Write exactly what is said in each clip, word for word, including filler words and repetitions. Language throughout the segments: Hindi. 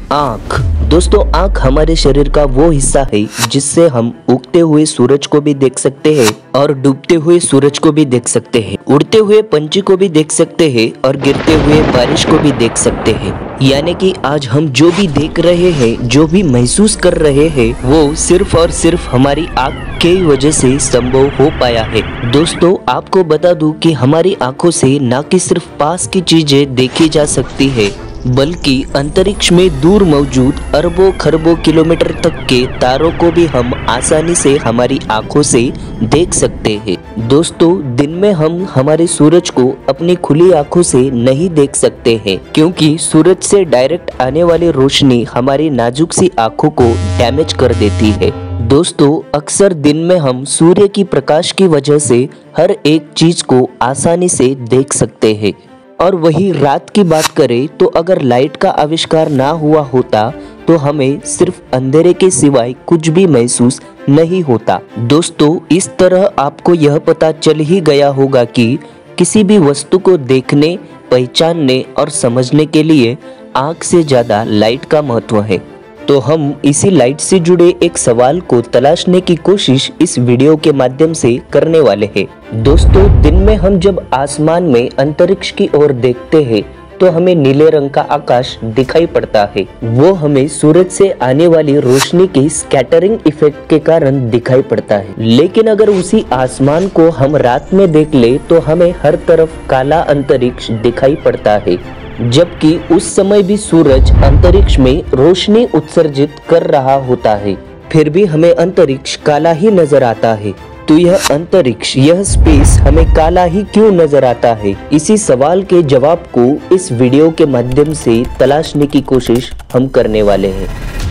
आँख। दोस्तों, आँख हमारे शरीर का वो हिस्सा है जिससे हम उगते हुए सूरज को भी देख सकते हैं और डूबते हुए सूरज को भी देख सकते हैं, उड़ते हुए पंछी को भी देख सकते हैं और गिरते हुए बारिश को भी देख सकते हैं। यानी कि आज हम जो भी देख रहे हैं, जो भी महसूस कर रहे हैं, वो सिर्फ और सिर्फ हमारी आँख की वजह से संभव हो पाया है। दोस्तों, आपको बता दूं कि हमारी आंखों से न कि सिर्फ पास की चीजें देखी जा सकती है, बल्कि अंतरिक्ष में दूर मौजूद अरबों खरबों किलोमीटर तक के तारों को भी हम आसानी से हमारी आंखों से देख सकते हैं। दोस्तों, दिन में हम हमारे सूरज को अपनी खुली आंखों से नहीं देख सकते हैं, क्योंकि सूरज से डायरेक्ट आने वाली रोशनी हमारी नाजुक सी आंखों को डैमेज कर देती है। दोस्तों, अक्सर दिन में हम सूर्य की प्रकाश की वजह से हर एक चीज को आसानी से देख सकते हैं, और वही रात की बात करें तो अगर लाइट का आविष्कार ना हुआ होता तो हमें सिर्फ अंधेरे के सिवाय कुछ भी महसूस नहीं होता। दोस्तों, इस तरह आपको यह पता चल ही गया होगा कि किसी भी वस्तु को देखने, पहचानने और समझने के लिए आँख से ज्यादा लाइट का महत्व है। तो हम इसी लाइट से जुड़े एक सवाल को तलाशने की कोशिश इस वीडियो के माध्यम से करने वाले हैं। दोस्तों, दिन में हम जब आसमान में अंतरिक्ष की ओर देखते हैं तो हमें नीले रंग का आकाश दिखाई पड़ता है। वो हमें सूरज से आने वाली रोशनी के स्कैटरिंग इफेक्ट के कारण दिखाई पड़ता है। लेकिन अगर उसी आसमान को हम रात में देख ले तो हमें हर तरफ काला अंतरिक्ष दिखाई पड़ता है, जबकि उस समय भी सूरज अंतरिक्ष में रोशनी उत्सर्जित कर रहा होता है, फिर भी हमें अंतरिक्ष काला ही नजर आता है। तो यह अंतरिक्ष, यह स्पेस हमें काला ही क्यों नजर आता है? इसी सवाल के जवाब को इस वीडियो के माध्यम से तलाशने की कोशिश हम करने वाले हैं।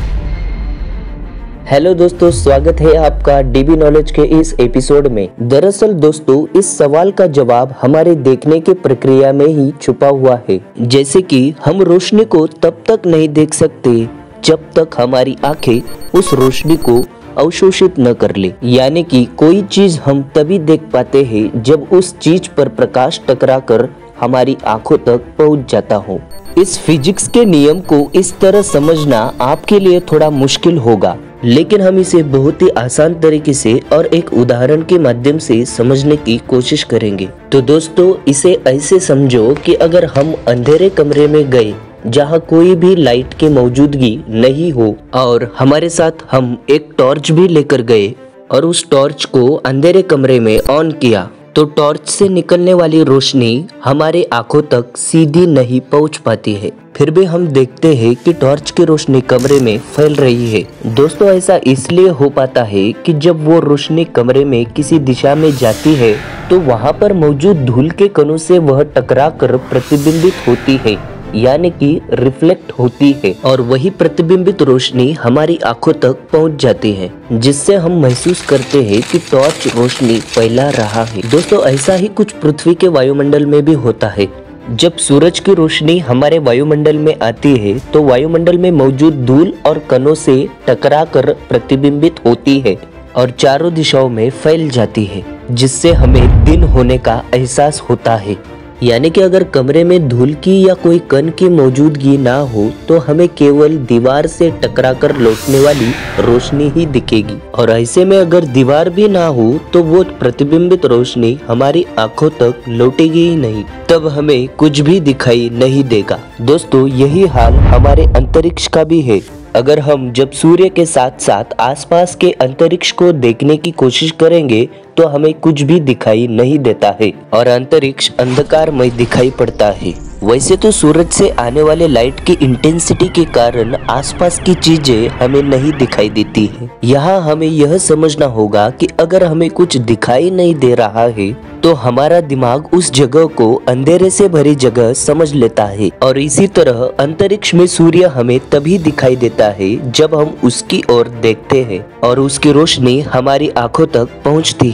हेलो दोस्तों, स्वागत है आपका डीबी नॉलेज के इस एपिसोड में। दरअसल दोस्तों, इस सवाल का जवाब हमारे देखने के प्रक्रिया में ही छुपा हुआ है। जैसे कि हम रोशनी को तब तक नहीं देख सकते जब तक हमारी आंखें उस रोशनी को अवशोषित न कर ले। यानी कि कोई चीज हम तभी देख पाते हैं जब उस चीज पर प्रकाश टकराकर हमारी आंखों तक पहुंच जाता हो। इस फिजिक्स के नियम को इस तरह समझना आपके लिए थोड़ा मुश्किल होगा, लेकिन हम इसे बहुत ही आसान तरीके से और एक उदाहरण के माध्यम से समझने की कोशिश करेंगे। तो दोस्तों, इसे ऐसे समझो कि अगर हम अंधेरे कमरे में गए जहाँ कोई भी लाइट की मौजूदगी नहीं हो और हमारे साथ हम एक टॉर्च भी लेकर गए और उस टॉर्च को अंधेरे कमरे में ऑन किया, तो टॉर्च से निकलने वाली रोशनी हमारे आंखों तक सीधी नहीं पहुंच पाती है। फिर भी हम देखते हैं कि टॉर्च की रोशनी कमरे में फैल रही है। दोस्तों, ऐसा इसलिए हो पाता है कि जब वो रोशनी कमरे में किसी दिशा में जाती है तो वहाँ पर मौजूद धूल के कणों से वह टकरा कर प्रतिबिंबित होती है, यानी कि रिफ्लेक्ट होती है, और वही प्रतिबिंबित रोशनी हमारी आंखों तक पहुंच जाती है, जिससे हम महसूस करते हैं कि टॉर्च रोशनी फैला रहा है। दोस्तों, ऐसा ही कुछ पृथ्वी के वायुमंडल में भी होता है। जब सूरज की रोशनी हमारे वायुमंडल में आती है तो वायुमंडल में मौजूद धूल और कणों से टकराकर प्रतिबिंबित होती है और चारों दिशाओं में फैल जाती है, जिससे हमें दिन होने का एहसास होता है। यानी कि अगर कमरे में धूल की या कोई कण की मौजूदगी ना हो तो हमें केवल दीवार से टकराकर लौटने वाली रोशनी ही दिखेगी, और ऐसे में अगर दीवार भी ना हो तो वो प्रतिबिंबित रोशनी हमारी आंखों तक लौटेगी ही नहीं, तब हमें कुछ भी दिखाई नहीं देगा। दोस्तों, यही हाल हमारे अंतरिक्ष का भी है। अगर हम जब सूर्य के साथ साथ आसपास के अंतरिक्ष को देखने की कोशिश करेंगे तो हमें कुछ भी दिखाई नहीं देता है और अंतरिक्ष अंधकारमय दिखाई पड़ता है। वैसे तो सूरज से आने वाले लाइट की इंटेंसिटी के कारण आसपास की चीजें हमें नहीं दिखाई देती है। यहाँ हमें यह समझना होगा कि अगर हमें कुछ दिखाई नहीं दे रहा है तो हमारा दिमाग उस जगह को अंधेरे से भरी जगह समझ लेता है, और इसी तरह अंतरिक्ष में सूर्य हमें तभी दिखाई देता है जब हम उसकी ओर देखते हैं और उसकी रोशनी हमारी आंखों तक पहुंचती है।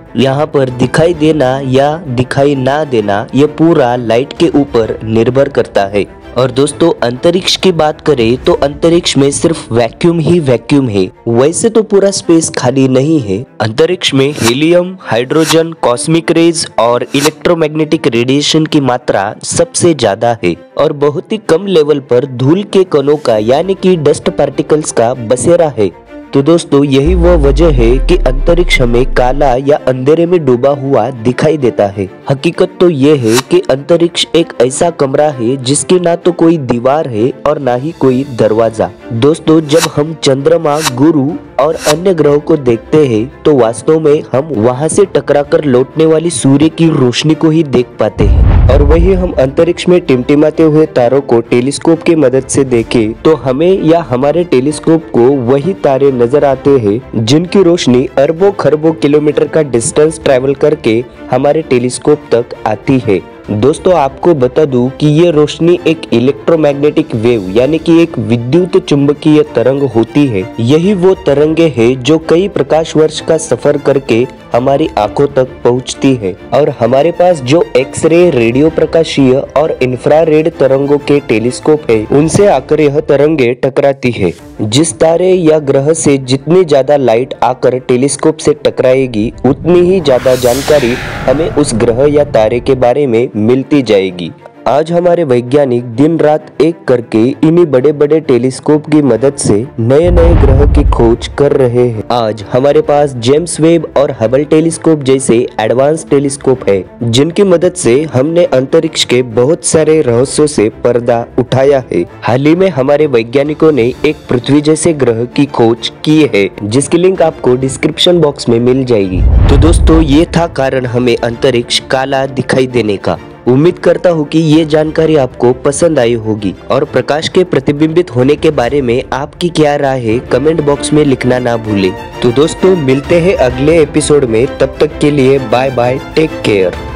यहाँ पर दिखाई देना या दिखाई ना देना ये पूरा लाइट के ऊपर निर्भर करता है। और दोस्तों अंतरिक्ष की बात करें तो अंतरिक्ष में सिर्फ वैक्यूम ही वैक्यूम है। वैसे तो पूरा स्पेस खाली नहीं है। अंतरिक्ष में हीलियम, हाइड्रोजन, कॉस्मिक रेज और इलेक्ट्रोमैग्नेटिक रेडिएशन की मात्रा सबसे ज्यादा है और बहुत ही कम लेवल पर धूल के कणों का यानी कि डस्ट पार्टिकल्स का बसेरा है। तो दोस्तों यही वो वजह है कि अंतरिक्ष हमें काला या अंधेरे में डूबा हुआ दिखाई देता है। हकीकत तो ये है कि अंतरिक्ष एक ऐसा कमरा है जिसकी ना तो कोई दीवार है और ना ही कोई दरवाजा। दोस्तों जब हम चंद्रमा, गुरु और अन्य ग्रहों को देखते हैं तो वास्तव में हम वहां से टकराकर लौटने वाली सूर्य की रोशनी को ही देख पाते हैं। और वही हम अंतरिक्ष में टिमटिमाते हुए तारों को टेलीस्कोप की मदद से देखें तो हमें या हमारे टेलीस्कोप को वही तारे नजर आते हैं जिनकी रोशनी अरबों खरबों किलोमीटर का डिस्टेंस ट्रैवल करके हमारे टेलीस्कोप तक आती है। दोस्तों आपको बता दूं कि ये रोशनी एक इलेक्ट्रोमैग्नेटिक वेव यानी कि एक विद्युत चुंबकीय तरंग होती है। यही वो तरंगे हैं जो कई प्रकाश वर्ष का सफर करके हमारी आंखों तक पहुंचती है। और हमारे पास जो एक्सरे, रेडियो प्रकाशीय और इंफ्रारेड तरंगों के टेलीस्कोप है उनसे आकर यह तरंगे टकराती है। जिस तारे या ग्रह से जितनी ज्यादा लाइट आकर टेलीस्कोप से टकराएगी उतनी ही ज्यादा जानकारी हमें उस ग्रह या तारे के बारे में मिलती जाएगी। आज हमारे वैज्ञानिक दिन रात एक करके इन्हीं बड़े बड़े टेलीस्कोप की मदद से नए नए ग्रह की खोज कर रहे हैं। आज हमारे पास जेम्स वेब और हबल टेलीस्कोप जैसे एडवांस टेलीस्कोप है जिनकी मदद से हमने अंतरिक्ष के बहुत सारे रहस्यों से पर्दा उठाया है। हाल ही में हमारे वैज्ञानिकों ने एक पृथ्वी जैसे ग्रह की खोज की है जिसकी लिंक आपको डिस्क्रिप्शन बॉक्स में मिल जाएगी। तो दोस्तों ये था कारण हमें अंतरिक्ष काला दिखाई देने का। उम्मीद करता हूँ कि ये जानकारी आपको पसंद आई होगी और प्रकाश के प्रतिबिंबित होने के बारे में आपकी क्या राय है कमेंट बॉक्स में लिखना ना भूलें। तो दोस्तों मिलते हैं अगले एपिसोड में, तब तक के लिए बाय बाय, टेक केयर।